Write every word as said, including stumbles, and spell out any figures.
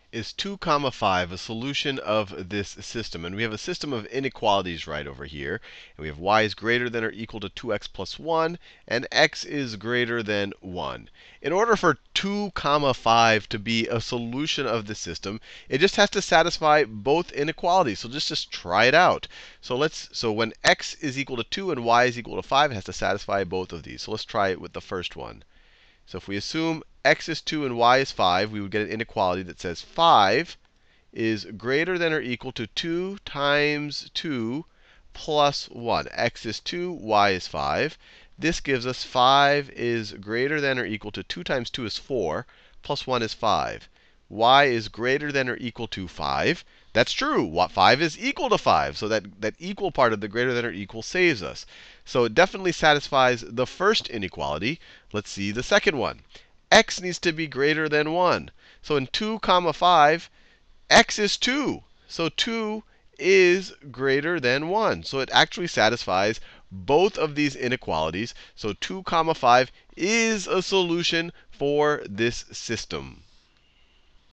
Is two comma five a solution of this system? And we have a system of inequalities right over here. And we have y is greater than or equal to two x plus one, and x is greater than one. In order for two comma five to be a solution of the system, it just has to satisfy both inequalities. So just, just try it out. So let's so when x is equal to two and y is equal to five, it has to satisfy both of these. So let's try it with the first one. So if we assume x is two and y is five, we would get an inequality that says five is greater than or equal to two times two plus one. X is two, y is five. This gives us five is greater than or equal to two times two is four, plus one is five. Y is greater than or equal to five. That's true. What five is equal to five. So that, that equal part of the greater than or equal saves us. So it definitely satisfies the first inequality. Let's see the second one. X needs to be greater than one. So in two comma five, x is two. So two is greater than one. So it actually satisfies both of these inequalities. So two comma five is a solution for this system.